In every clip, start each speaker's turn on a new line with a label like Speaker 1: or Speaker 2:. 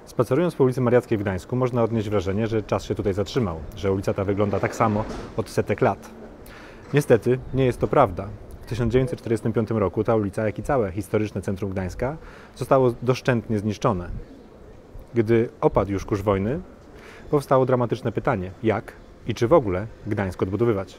Speaker 1: Spacerując po ulicy Mariackiej w Gdańsku można odnieść wrażenie, że czas się tutaj zatrzymał, że ulica ta wygląda tak samo od setek lat. Niestety nie jest to prawda. W 1945 roku ta ulica, jak i całe historyczne centrum Gdańska zostało doszczętnie zniszczone. Gdy opadł już kurz wojny, powstało dramatyczne pytanie, jak i czy w ogóle Gdańsk odbudowywać.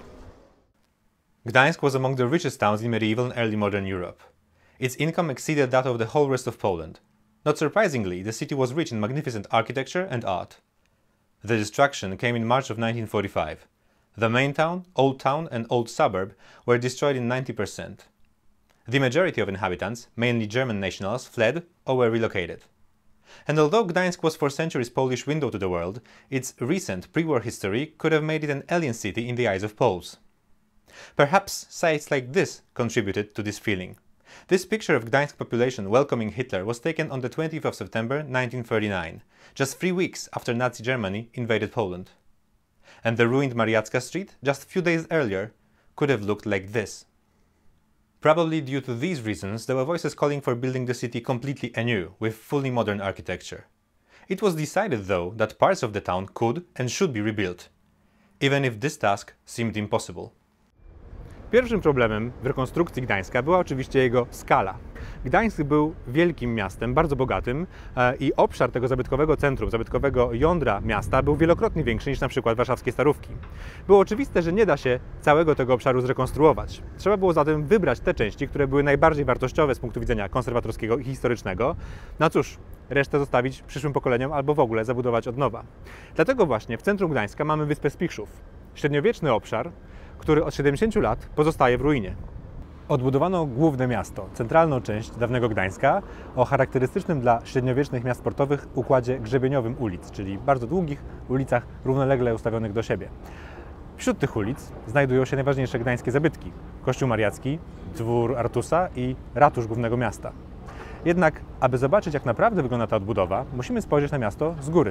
Speaker 2: Gdańsk was among the richest towns in medieval and early modern Europe. Its income exceeded that of the whole rest of Poland. Not surprisingly, the city was rich in magnificent architecture and art. The destruction came in March of 1945. The main town, Old Town and Old Suburb were destroyed in 90%. The majority of inhabitants, mainly German nationals, fled or were relocated. And although Gdańsk was for centuries Polish window to the world, its recent pre-war history could have made it an alien city in the eyes of Poles. Perhaps sites like this contributed to this feeling. This picture of Gdańsk population welcoming Hitler was taken on the 20th of September 1939, just 3 weeks after Nazi Germany invaded Poland. And the ruined Mariacka Street, just a few days earlier, could have looked like this. Probably due to these reasons, there were voices calling for building the city completely anew, with fully modern architecture. It was decided, though, that parts of the town could and should be rebuilt, even if this task seemed impossible.
Speaker 1: Pierwszym problemem w rekonstrukcji Gdańska była oczywiście jego skala. Gdańsk był wielkim miastem, bardzo bogatym i obszar tego zabytkowego centrum, zabytkowego jądra miasta był wielokrotnie większy niż na przykład warszawskie Starówki. Było oczywiste, że nie da się całego tego obszaru zrekonstruować. Trzeba było zatem wybrać te części, które były najbardziej wartościowe z punktu widzenia konserwatorskiego i historycznego. No cóż, resztę zostawić przyszłym pokoleniom albo w ogóle zabudować od nowa. Dlatego właśnie w centrum Gdańska mamy wyspę Spichrzów, średniowieczny obszar, który od 70 lat pozostaje w ruinie. Odbudowano główne miasto, centralną część dawnego Gdańska, o charakterystycznym dla średniowiecznych miast portowych układzie grzebieniowym ulic, czyli bardzo długich ulicach równolegle ustawionych do siebie. Wśród tych ulic znajdują się najważniejsze gdańskie zabytki: Kościół Mariacki, Dwór Artusa i ratusz głównego miasta. Jednak, aby zobaczyć, jak naprawdę wygląda ta odbudowa, musimy spojrzeć na miasto z góry.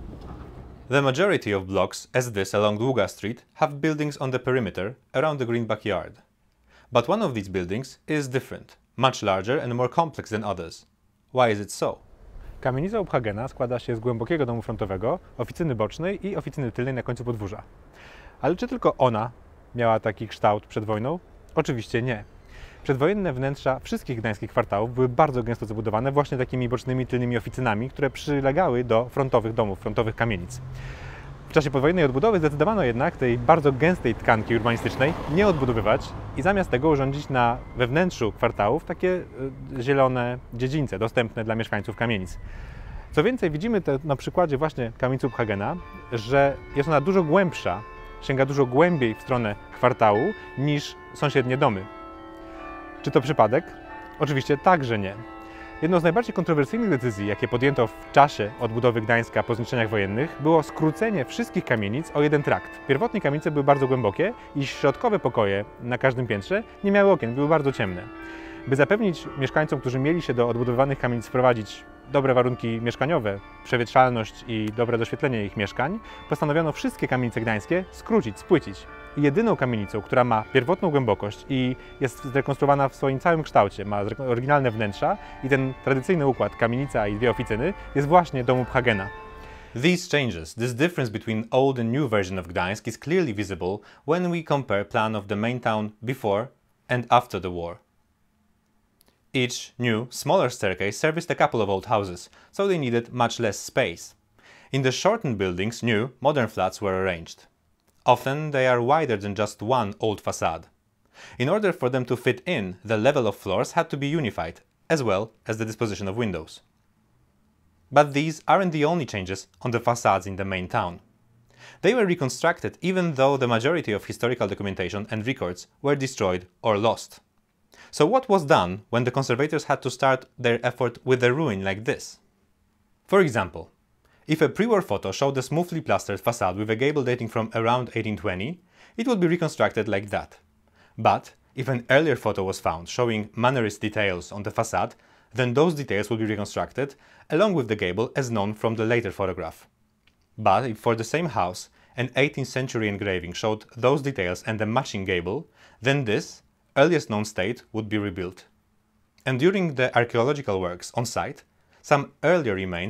Speaker 2: The majority of blocks, as this along Długa Street, have buildings on the perimeter around the green backyard. But one of these buildings is different, much larger and more complex than others. Why is it so?
Speaker 1: Kamienica u Phagena składa się z głębokiego domu frontowego, oficyny bocznej i oficyny tylnej na końcu podwórza. Ale czy tylko ona miała taki kształt przed wojną? Oczywiście nie. Przedwojenne wnętrza wszystkich gdańskich kwartałów były bardzo gęsto zabudowane właśnie takimi bocznymi, tylnymi oficynami, które przylegały do frontowych domów, frontowych kamienic. W czasie podwojennej odbudowy zdecydowano jednak tej bardzo gęstej tkanki urbanistycznej nie odbudowywać i zamiast tego urządzić we wnętrzu kwartałów takie zielone dziedzińce dostępne dla mieszkańców kamienic. Co więcej, widzimy na przykładzie właśnie kamienicy u Phagena, że jest ona dużo głębsza, sięga dużo głębiej w stronę kwartału niż sąsiednie domy. Czy to przypadek? Oczywiście także nie. Jedną z najbardziej kontrowersyjnych decyzji, jakie podjęto w czasie odbudowy Gdańska po zniszczeniach wojennych, było skrócenie wszystkich kamienic o jeden trakt. Pierwotnie kamienice były bardzo głębokie i środkowe pokoje na każdym piętrze nie miały okien, były bardzo ciemne. By zapewnić mieszkańcom, którzy mieli się do odbudowywanych kamienic wprowadzić dobre warunki mieszkaniowe, przewietrzalność i dobre doświetlenie ich mieszkań, postanowiono wszystkie kamienice gdańskie skrócić, spłycić. I jedyną kamienicą, która ma pierwotną głębokość i jest zrekonstruowana w swoim całym kształcie, ma oryginalne wnętrza i ten tradycyjny układ kamienica i dwie oficyny, jest właśnie dom u Phagena.
Speaker 2: These changes, this difference between old and new version of Gdańsk is clearly visible when we compare plan of the main town before and after the war. Each new, smaller staircase serviced a couple of old houses, so they needed much less space. In the shortened buildings, new, modern flats were arranged. Often they are wider than just one old facade. In order for them to fit in, the level of floors had to be unified, as well as the disposition of windows. But these aren't the only changes on the facades in the main town. They were reconstructed even though the majority of historical documentation and records were destroyed or lost. So what was done when the conservators had to start their effort with a ruin like this? For example, if a pre-war photo showed a smoothly plastered facade with a gable dating from around 1820, it would be reconstructed like that. But if an earlier photo was found showing Mannerist details on the facade, then those details would be reconstructed along with the gable as known from the later photograph. But if for the same house an 18th century engraving showed those details and a matching gable, then this, earliest known state, would be rebuilt. And during the archaeological works on site, some earlier remains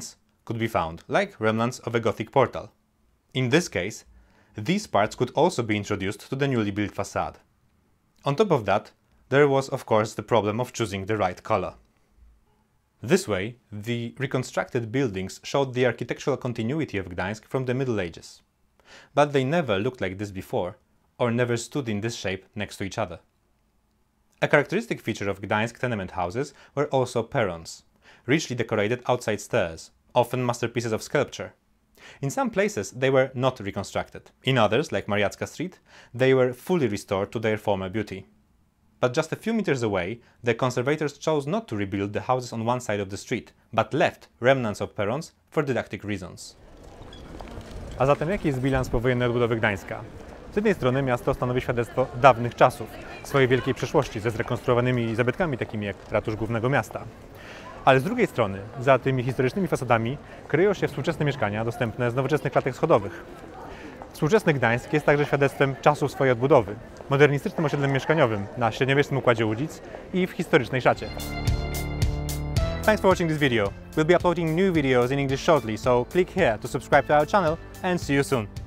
Speaker 2: could be found, like remnants of a Gothic portal. In this case, these parts could also be introduced to the newly built facade. On top of that, there was of course the problem of choosing the right color. This way, the reconstructed buildings showed the architectural continuity of Gdańsk from the Middle Ages. But they never looked like this before, or never stood in this shape next to each other. A characteristic feature of Gdańsk tenement houses were also perrons, richly decorated outside stairs, often masterpieces of sculpture. In some places they were not reconstructed. In others, like Mariacka Street, they were fully restored to their former beauty. But just a few meters away, the conservators chose not to rebuild the houses on one side of the street, but left remnants of perrons for didactic reasons.
Speaker 1: A zatem jaki jest bilans powojennej odbudowy Gdańska? Z jednej strony miasto stanowi świadectwo dawnych czasów, swojej wielkiej przeszłości ze zrekonstruowanymi zabytkami takimi jak ratusz głównego miasta. Ale z drugiej strony, za tymi historycznymi fasadami kryją się współczesne mieszkania dostępne z nowoczesnych klatek schodowych. Współczesny Gdańsk jest także świadectwem czasów swojej odbudowy, modernistycznym osiedlem mieszkaniowym na średniowiecznym układzie ulic i w historycznej szacie. Thanks for watching this video. We'll be uploading new videos in English shortly, so click here to subscribe to our channel and see you soon.